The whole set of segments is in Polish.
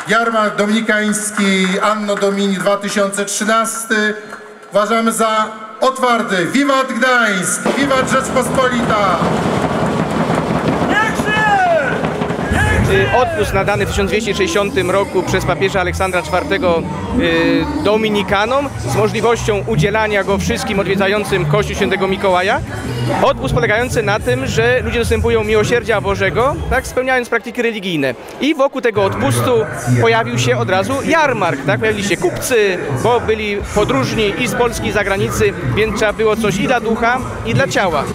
Jarmark Dominikański Anno Domini 2013 uważamy za otwarty. Wiwat Gdańsk! Wiwat Rzeczpospolita! Odpust nadany w 1260 roku przez papieża Aleksandra IV dominikanom z możliwością udzielania go wszystkim odwiedzającym Kościół Świętego Mikołaja. Odpust polegający na tym, że ludzie dostępują miłosierdzia Bożego, tak, spełniając praktyki religijne. I wokół tego odpustu pojawił się od razu jarmark, tak? Pojawili się kupcy, bo byli podróżni i z Polski, i z zagranicy, więc trzeba było coś i dla ducha, i dla ciała.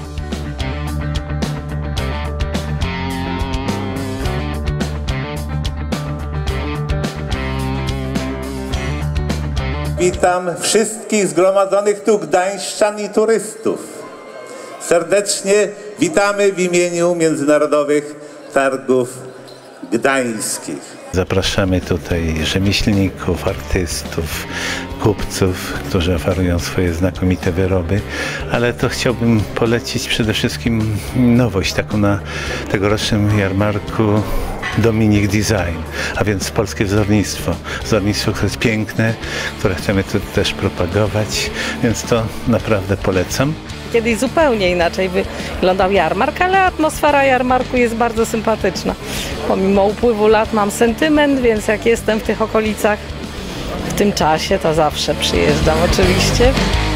Witam wszystkich zgromadzonych tu gdańszczan i turystów. Serdecznie witamy w imieniu Międzynarodowych Targów Gdańskich. Zapraszamy tutaj rzemieślników, artystów, kupców, którzy oferują swoje znakomite wyroby, ale to chciałbym polecić przede wszystkim nowość taką na tegorocznym jarmarku Dominik Design, a więc polskie wzornictwo. Wzornictwo, które jest piękne, które chcemy tu też propagować, więc to naprawdę polecam. Kiedyś zupełnie inaczej wyglądał jarmark, ale atmosfera jarmarku jest bardzo sympatyczna. Pomimo upływu lat mam sentyment, więc jak jestem w tych okolicach w tym czasie, to zawsze przyjeżdżam oczywiście.